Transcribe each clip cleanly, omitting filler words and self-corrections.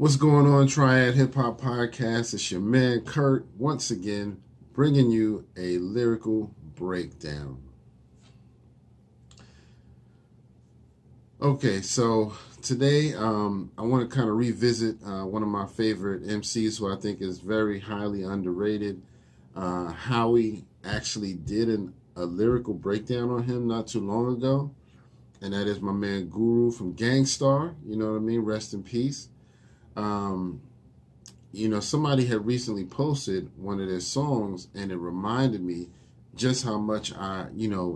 What's going on, Triad Hip Hop Podcast? It's your man Kurt, once again, bringing you a lyrical breakdown. Okay, so today I want to kind of revisit one of my favorite MCs who I think is very highly underrated. Howie actually did a lyrical breakdown on him not too long ago, and that is my man Guru from Gang Starr. You know what I mean? Rest in peace. Somebody had recently posted one of their songs, and it reminded me just how much I,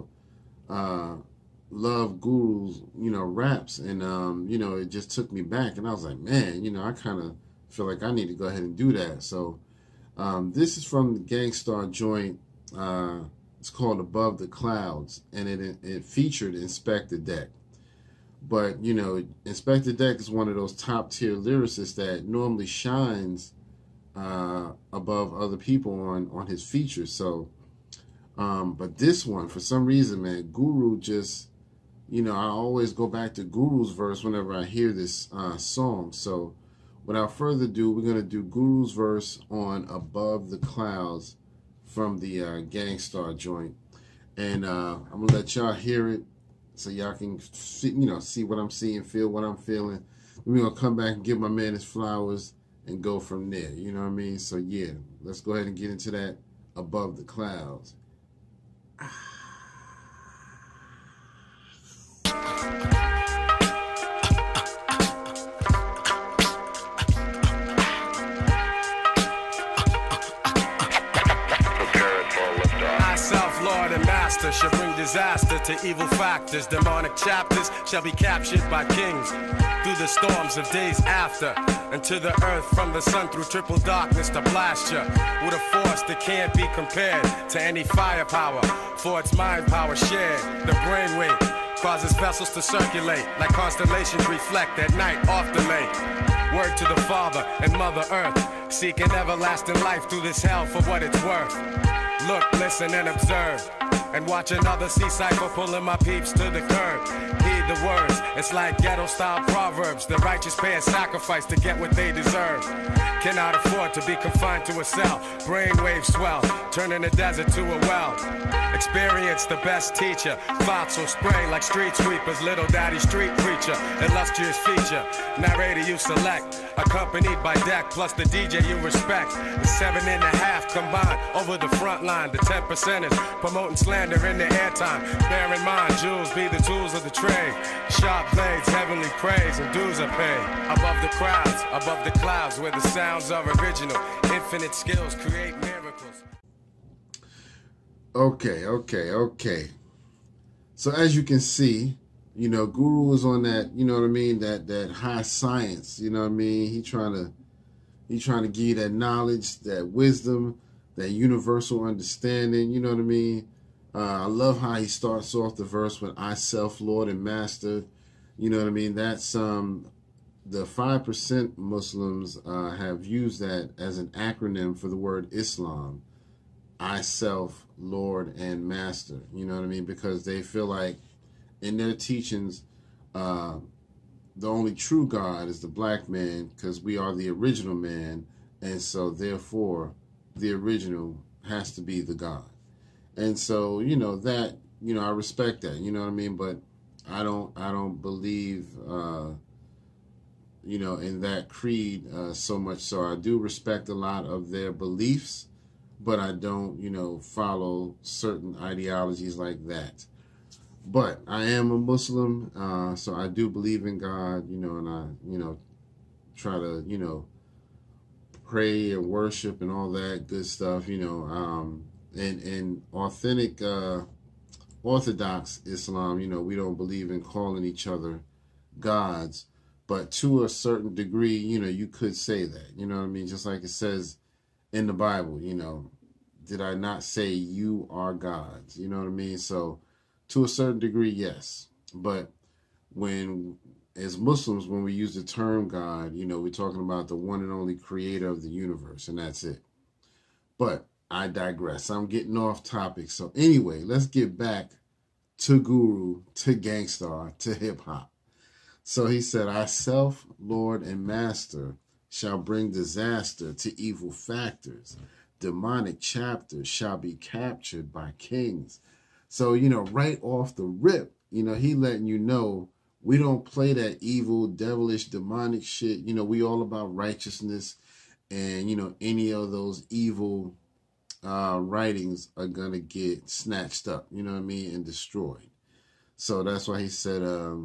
love Guru's, raps, and it just took me back, and I was like, man, I kind of feel like I need to go ahead and do that. So, this is from the Gang Starr joint. It's called Above the Clouds, and it featured Inspectah Deck. But, Inspectah Deck is one of those top tier lyricists that normally shines above other people on his features. So, but this one, for some reason, man, Guru just, I always go back to Guru's verse whenever I hear this song. So, without further ado, we're going to do Guru's verse on Above the Clouds from the Gang Starr joint. And I'm going to let y'all hear it, so y'all can see what I'm seeing, feel what I'm feeling. We're going to come back and give my man his flowers and go from there. You know what I mean? So, yeah, let's go ahead and get into that Above the Clouds. Lord and master shall bring disaster to evil factors. Demonic chapters shall be captured by kings through the storms of days after, and to the earth from the sun through triple darkness to blast you with a force that can't be compared to any firepower, for its mind power shared. The brainwave causes vessels to circulate like constellations reflect at night off the lake. Word to the Father and Mother Earth, seeking everlasting life through this hell for what it's worth. Look, listen, and observe, and watch another sea cycle pulling my peeps to the curb. Heed the words, it's like ghetto-style proverbs. The righteous pay a sacrifice to get what they deserve. Cannot afford to be confined to a cell. Brainwaves swell, turning the desert to a well. Experience the best teacher. Thoughts will spray like street sweepers. Little daddy street preacher, illustrious feature. Narrator you select, accompanied by deck, plus the DJ you respect. The 7.5 combined over the front line. The 10%ers promoting slander in the airtime. Bear in mind, jewels be the tools of the trade. Sharp blades, heavenly praise, and dues are paid. Above the crowds, above the clouds, where the sounds are original. Infinite skills create miracles. Okay. So as you can see, Guru is on that, that high science, He trying to give you that knowledge, that wisdom, that universal understanding, I love how he starts off the verse with I self, Lord and Master. That's the 5% Muslims have used that as an acronym for the word Islam. I self, Lord and Master. Because they feel like in their teachings, the only true God is the black man, because we are the original man, and so therefore the original has to be the God. And so, that, I respect that, but I don't believe, in that creed so much. So I do respect a lot of their beliefs, but I don't, follow certain ideologies like that. But I am a Muslim, so I do believe in God, and I, try to, pray and worship and all that good stuff, and authentic Orthodox Islam, we don't believe in calling each other gods, but to a certain degree, you could say that, just like it says in the Bible, did I not say you are gods? So to a certain degree, yes. But as Muslims, when we use the term God, we're talking about the one and only creator of the universe, and that's it. But I digress. I'm getting off topic. So anyway, let's get back to Guru, to Gang Starr, to hip hop. So he said, I self, Lord, and Master shall bring disaster to evil factors. Demonic chapters shall be captured by kings. So, right off the rip, he letting you know we don't play that evil, devilish, demonic shit. We all about righteousness, and, any of those evil writings are going to get snatched up, and destroyed. So that's why he said,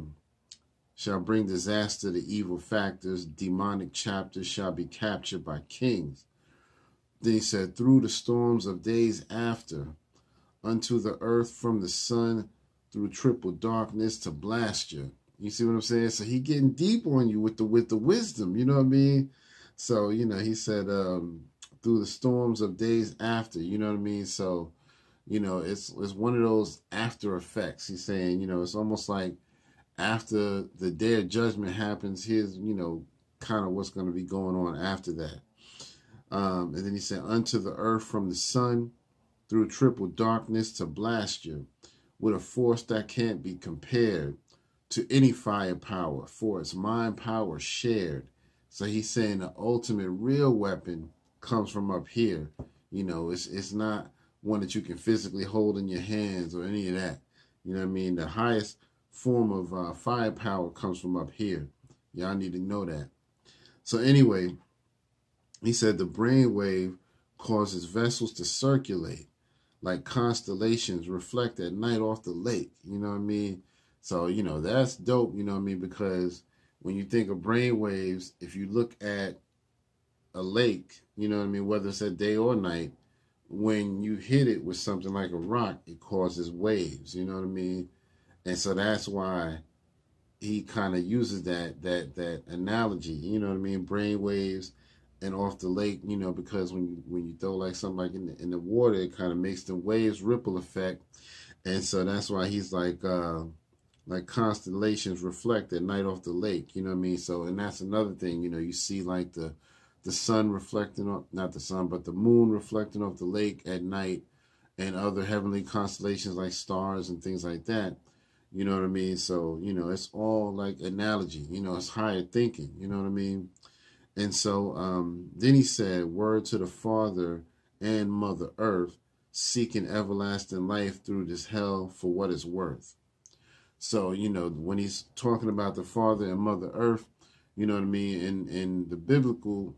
shall bring disaster to evil factors. Demonic chapters shall be captured by kings. Then he said, through the storms of days after, unto the earth from the sun, through triple darkness to blast you. You see what I'm saying? So he getting deep on you with the wisdom, you know what I mean? So, he said, through the storms of days after, you know what I mean? So, it's one of those after effects. He's saying, it's almost like after the day of judgment happens, here's, kind of what's going to be going on after that. And then he said, unto the earth from the sun, through triple darkness to blast you, with a force that can't be compared to any firepower, for its mind power shared. So he's saying the ultimate real weapon comes from up here. It's not one that you can physically hold in your hands or any of that. You know what I mean? The highest form of firepower comes from up here. Y'all need to know that. So anyway, he said the brainwave causes vessels to circulate like constellations reflect at night off the lake. You know what I mean? So, that's dope, you know what I mean? Because when you think of brain waves, if you look at a lake, you know what I mean, whether it's at day or night, when you hit it with something like a rock, it causes waves, you know what I mean? And so that's why he kind of uses that analogy, you know what I mean? Brain waves and off the lake, because when you throw like something like in the water, it kind of makes the waves ripple effect. And so that's why he's like constellations reflect at night off the lake, you know what I mean? So, and that's another thing, you see like the sun reflecting off, not the sun, but the moon reflecting off the lake at night, and other heavenly constellations like stars and things like that, you know what I mean? So, it's all like analogy, it's higher thinking, you know what I mean? And so then he said, word to the Father and Mother Earth, seeking everlasting life through this hell for what it's worth. So, when he's talking about the Father and Mother Earth, you know what I mean? In the biblical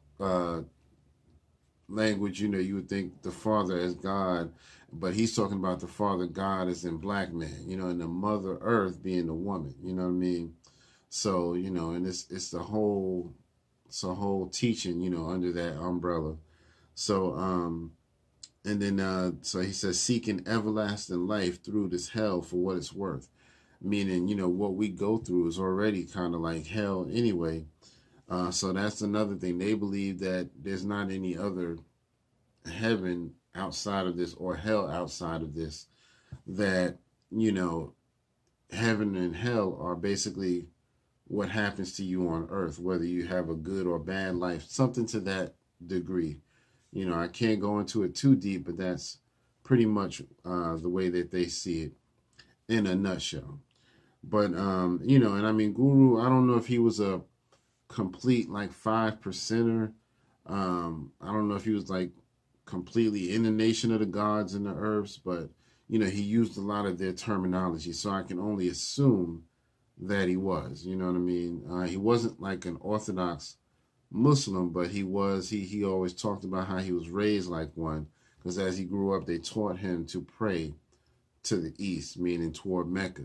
language, you would think the Father as God, but he's talking about the Father God as in black man, and the Mother Earth being the woman, you know what I mean? So, and it's the whole teaching, under that umbrella. So, and then, so he says, seeking everlasting life through this hell for what it's worth. Meaning, what we go through is already kind of like hell anyway. So that's another thing. They believe that there's not any other heaven outside of this or hell outside of this. That, heaven and hell are basically what happens to you on earth, whether you have a good or bad life, something to that degree. I can't go into it too deep, but that's pretty much the way that they see it in a nutshell. But, and I mean, Guru, I don't know if he was a complete like 5%er. I don't know if he was like completely in the nation of the gods and the earths, but, he used a lot of their terminology. So I can only assume that he was, you know what I mean? He wasn't like an Orthodox Muslim, but he always talked about how he was raised like one, because as he grew up, they taught him to pray to the east, meaning toward Mecca.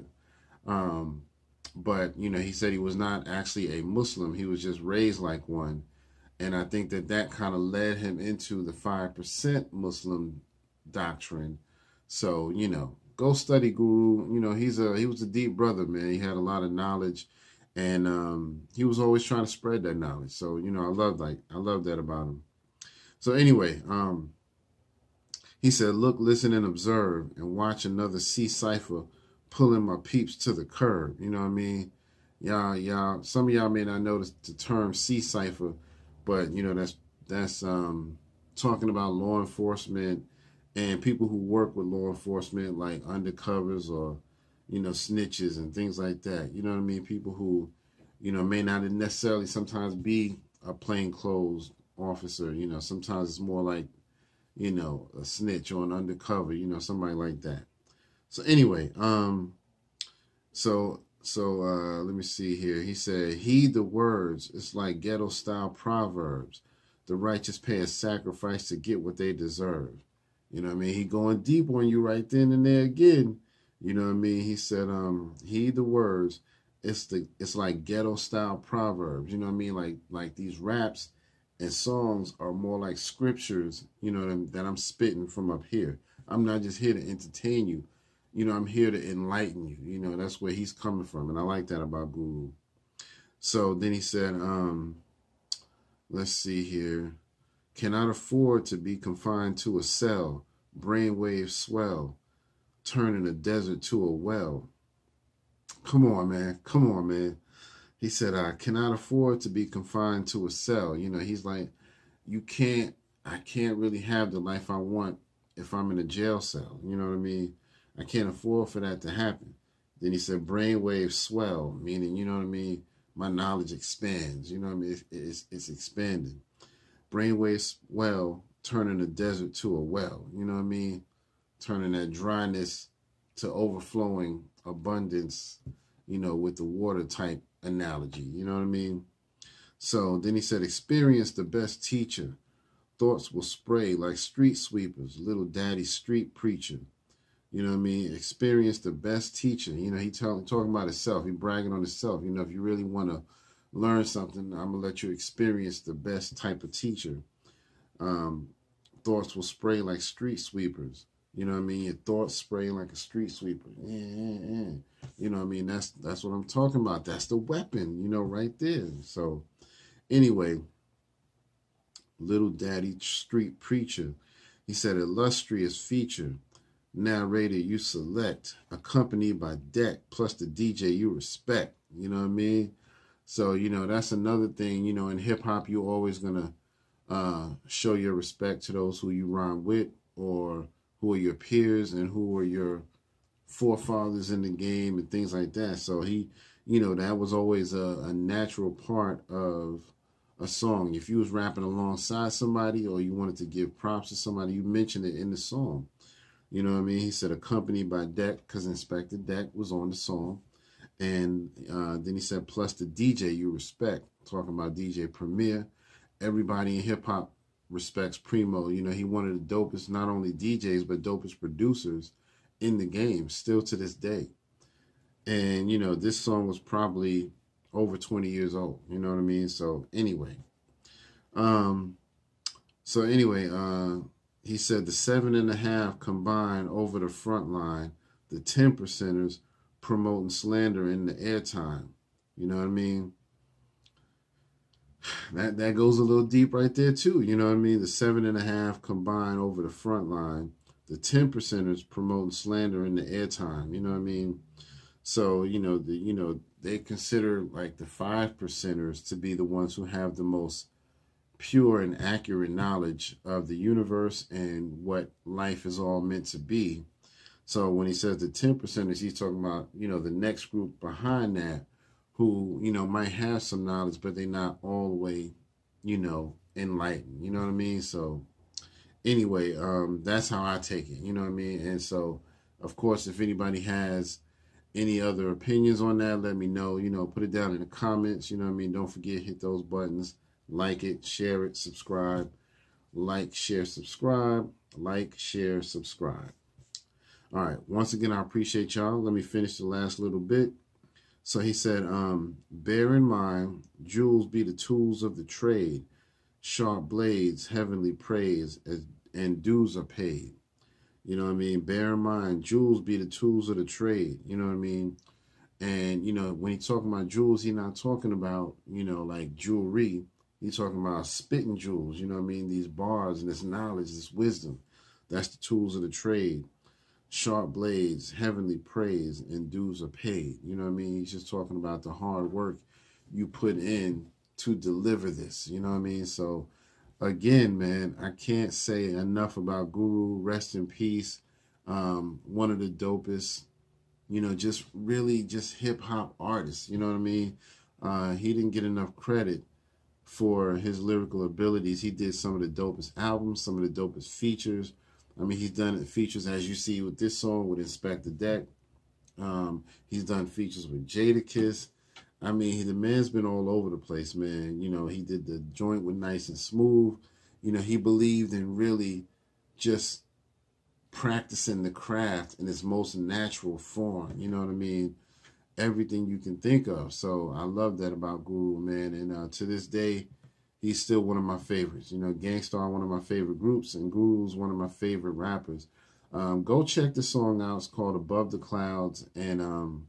But, he said he was not actually a Muslim. He was just raised like one. And I think that kind of led him into the 5% Muslim doctrine. So, go study Guru. He was a deep brother, man. He had a lot of knowledge, and he was always trying to spread that knowledge. So, I love that about him. So anyway, he said, look, listen, and observe, and watch another sea cipher pulling my peeps to the curb. You know what I mean? Y'all, some of y'all may not know the term sea cipher, but that's talking about law enforcement and people who work with law enforcement, like undercovers or, snitches and things like that. You know what I mean? People who, may not necessarily sometimes be a plainclothes officer. You know, sometimes it's more like, you know, a snitch or an undercover, you know, somebody like that. So anyway, let me see here. He said, heed the words. It's like ghetto style proverbs. The righteous pay a sacrifice to get what they deserve. You know what I mean? He going deep on you right then and there again. You know what I mean? He said, heed the words. It's like ghetto style proverbs. You know what I mean? Like these raps and songs are more like scriptures, you know, that I'm spitting from up here. I'm not just here to entertain you. You know, I'm here to enlighten you. You know, that's where he's coming from. And I like that about Guru. So then he said, let's see here. Cannot afford to be confined to a cell. Brainwaves swell. Turning a desert to a well. Come on, man. Come on, man. He said, I cannot afford to be confined to a cell. You know, he's like, I can't really have the life I want if I'm in a jail cell. You know what I mean? I can't afford for that to happen. Then he said, brainwaves swell, meaning, you know what I mean? My knowledge expands. You know what I mean? It's expanding. Brainwaves swell, turning the desert to a well. You know what I mean? Turning that dryness to overflowing abundance, you know, with the water type analogy. You know what I mean? So then he said, experience the best teacher. Thoughts will spray like street sweepers, little daddy street preacher. You know what I mean? Experience the best teacher. You know, he talking about himself. He bragging on himself. You know, if you really want to learn something, I'm going to let you experience the best type of teacher. Thoughts will spray like street sweepers. You know what I mean? Your thoughts spray like a street sweeper. You know what I mean? That's what I'm talking about. That's the weapon, you know, right there. So anyway, little daddy street preacher. He said, illustrious feature. Narrator you select, accompanied by deck, plus the DJ you respect. You know what I mean? So, you know, that's another thing, you know, in hip hop, you're always going to show your respect to those who you rhyme with, or who are your peers and who are your forefathers in the game and things like that. So he, you know, that was always a natural part of a song. If you was rapping alongside somebody or you wanted to give props to somebody, you mentioned it in the song. You know what I mean? He said accompanied by Deck, because Inspector Deck was on the song. And then he said, plus the DJ you respect. Talking about DJ Premier. Everybody in hip-hop respects Primo. You know, he one of the dopest, not only DJs, but dopest producers in the game, still to this day. And, you know, this song was probably over 20 years old. You know what I mean? So, anyway. He said the 7.5 combined over the front line, the 10%ers promoting slander in the airtime. You know what I mean? That goes a little deep right there too. You know what I mean? The 7.5 combined over the front line, the 10%ers promoting slander in the airtime. You know what I mean? So, you know, they consider like the 5%ers to be the ones who have the most pure and accurate knowledge of the universe and what life is all meant to be. So when he says the 10%ers, he's talking about, you know, the next group behind that who, you know, might have some knowledge, but they're not all the way, you know, enlightened. You know what I mean? So anyway, that's how I take it. You know what I mean? And so, of course, if anybody has any other opinions on that, let me know. You know, put it down in the comments. You know what I mean? Don't forget, hit those buttons. Like it, share it, subscribe. Like, share, subscribe. Like, share, subscribe. All right. Once again, I appreciate y'all. Let me finish the last little bit. So he said, bear in mind, jewels be the tools of the trade. Sharp blades, heavenly praise, and dues are paid. You know what I mean? Bear in mind, jewels be the tools of the trade. You know what I mean? And, you know, when he's talking about jewels, he's not talking about, you know, like jewelry. He's talking about spitting jewels, you know what I mean? These bars and this knowledge, this wisdom. That's the tools of the trade. Sharp blades, heavenly praise, and dues are paid. You know what I mean? He's just talking about the hard work you put in to deliver this. You know what I mean? So, again, man, I can't say enough about Guru. Rest in peace. One of the dopest, you know, just really just hip-hop artists. You know what I mean? He didn't get enough credit for his lyrical abilities. He did some of the dopest albums, some of the dopest features. I mean, he's done features, as you see with this song, with Inspectah Deck. He's done features with Jadakiss. I mean, the man's been all over the place, man. You know, he did the joint with Nice and Smooth. You know, he believed in really just practicing the craft in its most natural form. You know what I mean? Everything you can think of. So I love that about Guru, man. And to this day, he's still one of my favorites. You know, Gang Starr, one of my favorite groups, and Guru's one of my favorite rappers. Go check the song out. It's called Above the Clouds. And,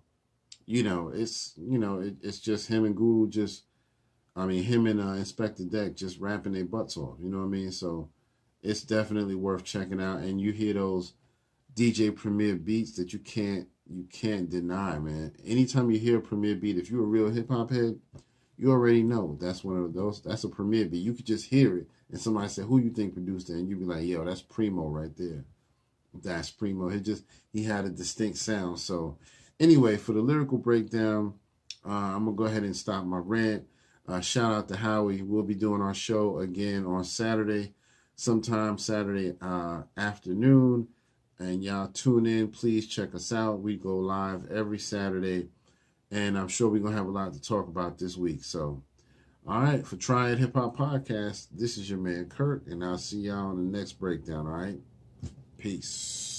it's just him and Guru him and Inspectah Deck just rapping their butts off. You know what I mean? So it's definitely worth checking out. And you hear those DJ Premier beats that you can't deny, man. Anytime you hear a Premier beat, if you're a real hip hop head, you already know that's one of those. That's a Premier beat. You could just hear it, and somebody say, "Who you think produced it?" And you be like, "Yo, that's Primo right there. That's Primo." He had a distinct sound. So anyway, for the lyrical breakdown, I'm gonna go ahead and stop my rant. Shout out to Howie. We'll be doing our show again on Saturday, sometime Saturday afternoon. And y'all tune in. Please check us out. We go live every Saturday. And I'm sure we're going to have a lot to talk about this week. So, all right. For Triad Hip Hop Podcast, this is your man, Kurt. And I'll see y'all on the next breakdown. All right. Peace.